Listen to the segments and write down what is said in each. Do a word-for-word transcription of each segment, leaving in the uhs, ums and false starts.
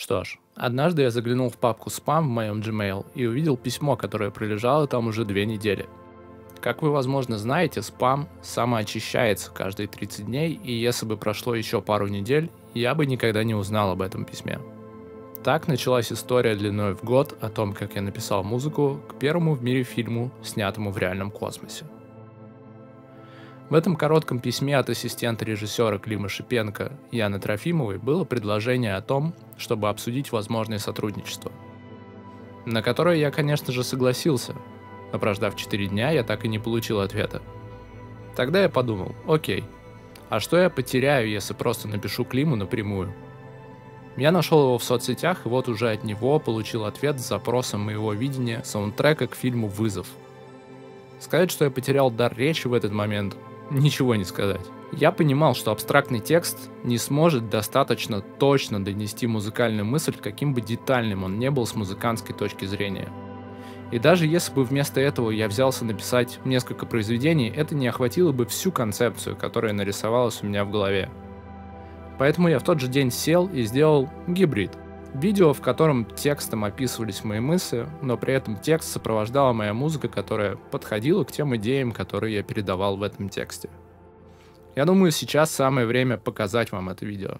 Что ж, однажды я заглянул в папку «Спам» в моем Gmail и увидел письмо, которое пролежало там уже две недели. Как вы, возможно, знаете, спам самоочищается каждые тридцать дней, и если бы прошло еще пару недель, я бы никогда не узнал об этом письме. Так началась история длиной в год о том, как я написал музыку к первому в мире фильму, снятому в реальном космосе. В этом коротком письме от ассистента режиссера Клима Шипенко Яны Трофимовой было предложение о том, чтобы обсудить возможное сотрудничество, на которое я, конечно же, согласился, но прождав четыре дня, я так и не получил ответа. Тогда я подумал, окей, а что я потеряю, если просто напишу Климу напрямую? Я нашел его в соцсетях, и вот уже от него получил ответ с запросом моего видения саундтрека к фильму «Вызов». Сказать, что я потерял дар речи в этот момент, ничего не сказать. Я понимал, что абстрактный текст не сможет достаточно точно донести музыкальную мысль, каким бы детальным он не был с музыкантской точки зрения. И даже если бы вместо этого я взялся написать несколько произведений, это не охватило бы всю концепцию, которая нарисовалась у меня в голове. Поэтому я в тот же день сел и сделал гибрид. Видео, в котором текстом описывались мои мысли, но при этом текст сопровождала моя музыка, которая подходила к тем идеям, которые я передавал в этом тексте. Я думаю, сейчас самое время показать вам это видео.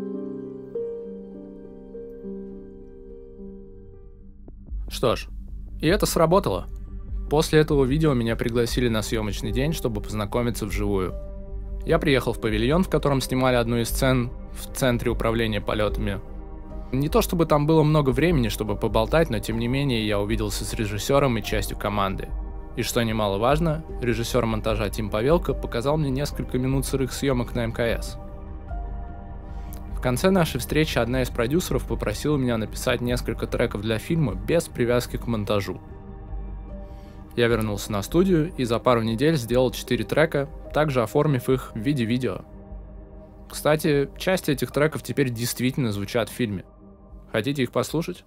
Что ж, И это сработало. После этого видео меня пригласили на съемочный день, чтобы познакомиться вживую. Я приехал в павильон, в котором снимали одну из сцен в центре управления полетами. Не то чтобы там было много времени, чтобы поболтать, но тем не менее я увиделся с режиссером и частью команды. И что немаловажно, режиссер монтажа Тим Павелко показал мне несколько минут сырых съемок на эм ка эс. В конце нашей встречи одна из продюсеров попросила меня написать несколько треков для фильма без привязки к монтажу. Я вернулся на студию и за пару недель сделал четыре трека, также оформив их в виде видео. Кстати, часть этих треков теперь действительно звучат в фильме. Хотите их послушать?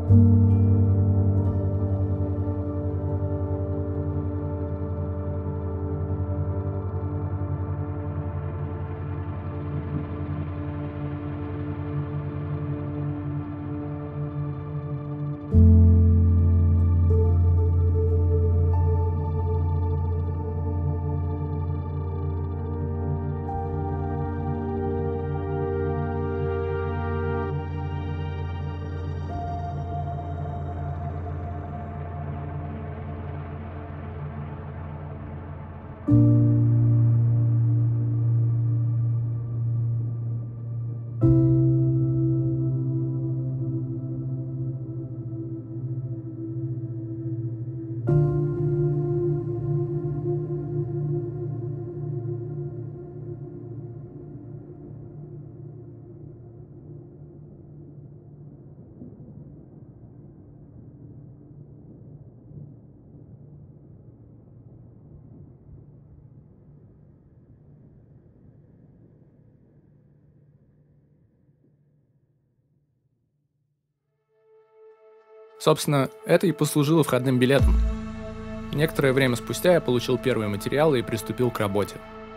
Собственно, это и послужило входным билетом. Некоторое время спустя я получил первые материалы и приступил к работе.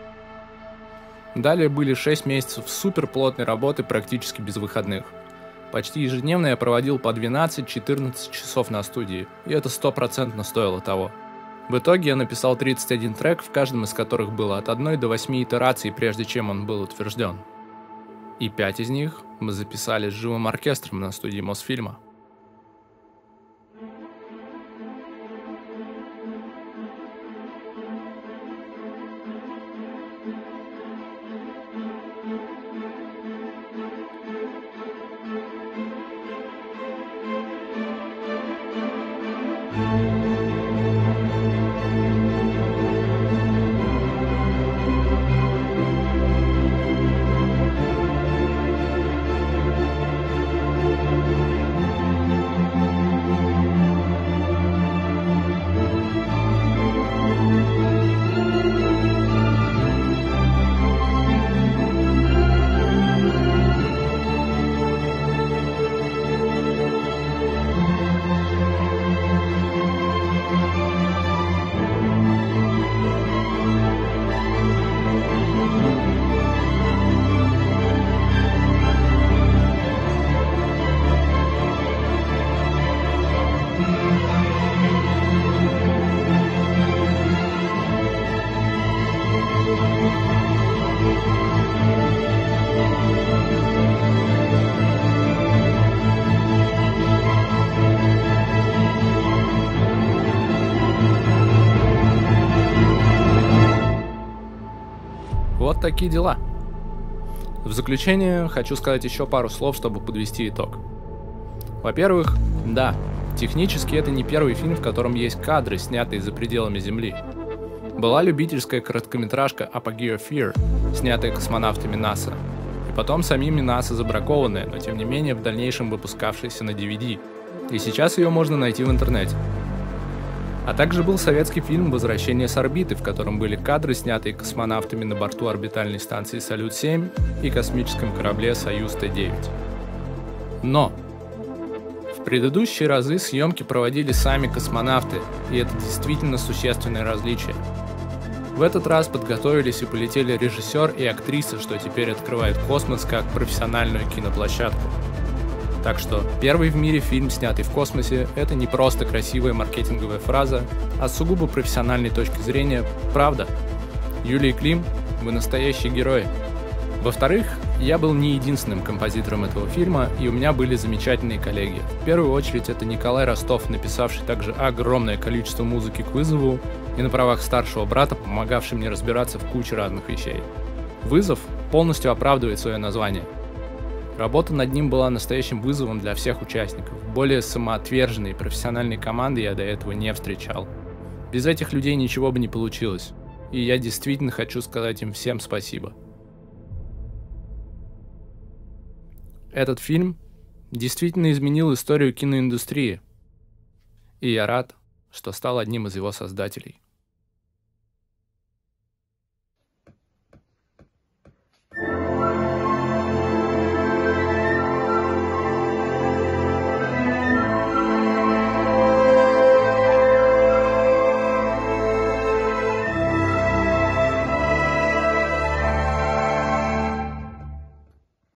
Далее были шесть месяцев суперплотной работы практически без выходных. Почти ежедневно я проводил по двенадцать-четырнадцать часов на студии, и это стопроцентно стоило того. В итоге я написал тридцать один трек, в каждом из которых было от одной до восьми итераций, прежде чем он был утвержден. И пять из них мы записали с живым оркестром на студии Мосфильма. Вот такие дела. В заключение хочу сказать еще пару слов, чтобы подвести итог. Во-первых, да, технически это не первый фильм, в котором есть кадры, снятые за пределами Земли. Была любительская короткометражка Apogee of Fear, снятая космонавтами НАСА, и потом самими НАСА забракованная, но тем не менее в дальнейшем выпускавшаяся на ди ви ди, и сейчас ее можно найти в интернете. А также был советский фильм «Возвращение с орбиты», в котором были кадры, снятые космонавтами на борту орбитальной станции Салют-семь и космическом корабле Союз-Т девять. Но в предыдущие разы съемки проводили сами космонавты, и это действительно существенное различие. В этот раз подготовились и полетели режиссер и актриса, что теперь открывает космос как профессиональную киноплощадку. Так что первый в мире фильм, снятый в космосе, это не просто красивая маркетинговая фраза, а с сугубо профессиональной точки зрения правда. Юлия и Клим, вы настоящие герои. Во-вторых, я был не единственным композитором этого фильма, и у меня были замечательные коллеги. В первую очередь это Николай Ростов, написавший также огромное количество музыки к «Вызову» и на правах старшего брата, помогавший мне разбираться в куче разных вещей. «Вызов» полностью оправдывает свое название. Работа над ним была настоящим вызовом для всех участников. Более самоотверженной профессиональной команды я до этого не встречал. Без этих людей ничего бы не получилось. И я действительно хочу сказать им всем спасибо. Этот фильм действительно изменил историю киноиндустрии. И я рад, что стал одним из его создателей.